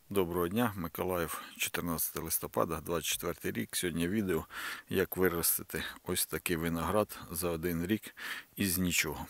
Доброго дня, Миколаїв, 14 листопада, 24 рік. Сьогодні відео, як виростити ось такий виноград за один рік із нічого.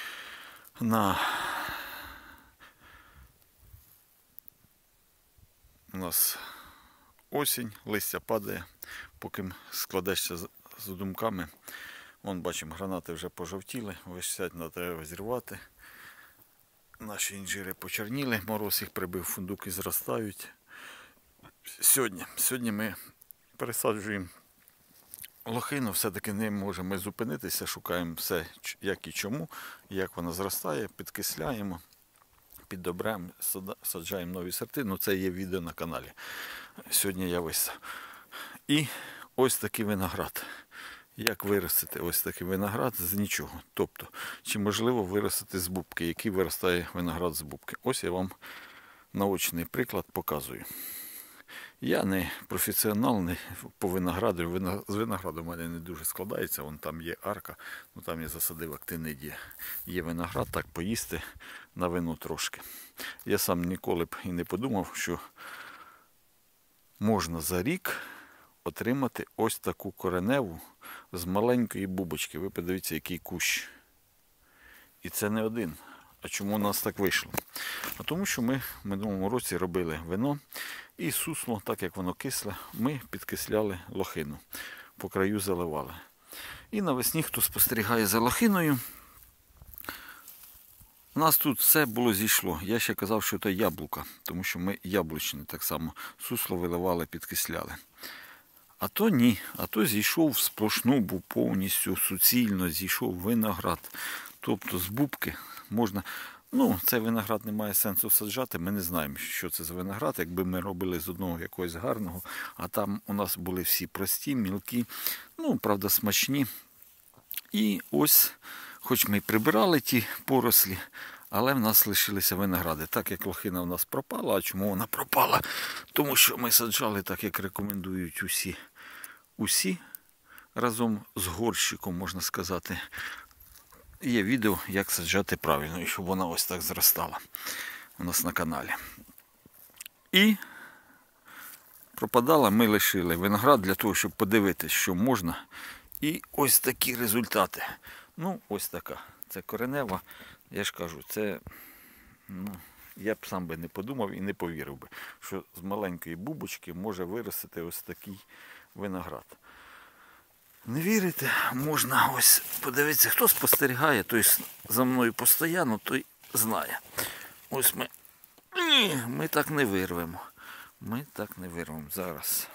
У нас осінь, листя падає, поки складешся з думками. Вон бачимо, гранати вже пожовтіли, висять, треба зірвати. Наші інжири почерніли, мороз їх прибив, фундуки зростають. Сьогодні ми пересаджуємо лохину, все-таки не можемо зупинитися, шукаємо все, як і чому, як вона зростає, підкисляємо, піддобряємо, саджаємо нові сорти. Ну, це є відео на каналі. Сьогодні я висав. І ось такий виноград. Як виростити ось такий виноград з нічого? Тобто, чи можливо виростити з бубки, який виростає виноград з бубки? Ось я вам наочний приклад показую. Я не професіонал, не по винограду. З винограду в мене не дуже складається. Вон там є арка, ну там я засадив актинидія. Є виноград, так поїсти на вино трошки. Я сам ніколи б і не подумав, що можна за рік отримати ось таку кореневу з маленької бубочки. Ви подивіться, який кущ. І це не один. А чому у нас так вийшло? А тому що ми в минулому році робили вино і сусло, так як воно кисле, ми підкисляли лохину. По краю заливали. І навесні, хто спостерігає за лохиною, у нас тут все було зійшло. Я ще казав, що це яблука, тому що ми яблучні так само сусло виливали, підкисляли. А то ні, а то зійшов сплошну, був повністю суцільно, зійшов виноград. Тобто з бубки можна, ну цей виноград немає сенсу саджати, ми не знаємо, що це за виноград, якби ми робили з одного якогось гарного, а там у нас були всі прості, мілкі, ну правда смачні. І ось, хоч ми і прибирали ті порослі, але в нас лишилися виногради. Так як лохина в нас пропала, а чому вона пропала? Тому що ми саджали так, як рекомендують усі разом з горщиком, можна сказати. Є відео, як саджати правильно, і щоб вона ось так зростала у нас на каналі. І пропадала, ми лишили виноград для того, щоб подивитися, що можна. І ось такі результати. Ну, ось така. Це коренева. Я ж кажу, це, ну, я б сам би не подумав і не повірив би, що з маленької бубочки може виростити ось такий виноград. Не вірите? Можна ось подивитися, хто спостерігає, той за мною постійно, той знає. Ось ми так не вирвемо. Ми так не вирвемо зараз.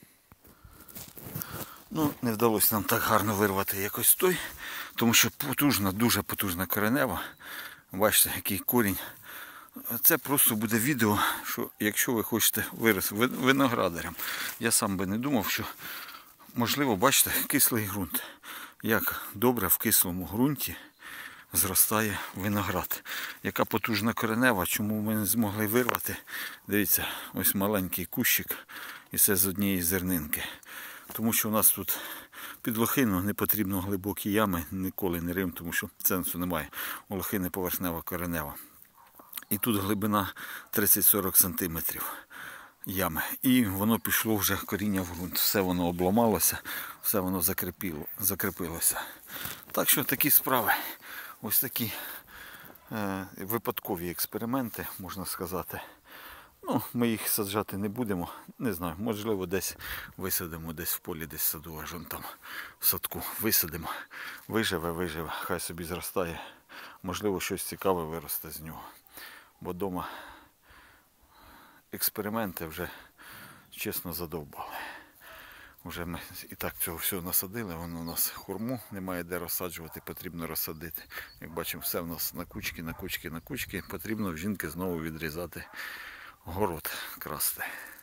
Ну, не вдалося нам так гарно вирвати якось той, тому що потужна, дуже потужна коренева. Бачите, який корінь. Це просто буде відео, що якщо ви хочете вирости виноградарям. Я сам би не думав, що можливо, бачите, кислий ґрунт. Як добре в кислому ґрунті зростає виноград. Яка потужна коренева, чому ми не змогли вирвати. Дивіться, ось маленький кущик і все з однієї зернинки. Тому що у нас тут під лохину не потрібно глибокі ями, ніколи не рим, тому що сенсу немає. У лохини поверхнева коренева. І тут глибина 30-40 см ями. І воно пішло вже коріння в ґрунт. Все воно обламалося, все воно закріпилося. Так що такі справи, ось такі випадкові експерименти, можна сказати. Ну, ми їх саджати не будемо, не знаю, можливо десь висадимо, десь в полі, десь в саду, аж вон там в садку висадимо. Виживе, хай собі зростає. Можливо, щось цікаве виросте з нього. Бо вдома експерименти вже, чесно, задовбали. Вже ми і так цього всього насадили, воно у нас хурму, немає де розсаджувати, потрібно розсадити. Як бачимо, все в нас на кучки. Потрібно в жінки знову відрізати город, красти.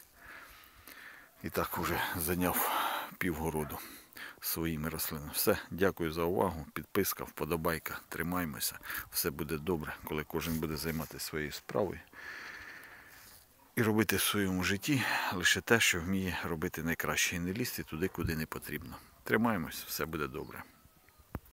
І так вже зайняв півгороду своїми рослинами. Все, дякую за увагу, підписка, вподобайка, тримаймося. Все буде добре, коли кожен буде займатися своєю справою. І робити в своєму житті лише те, що вміє робити найкраще. І не лізти туди, куди не потрібно. Тримаємось, все буде добре.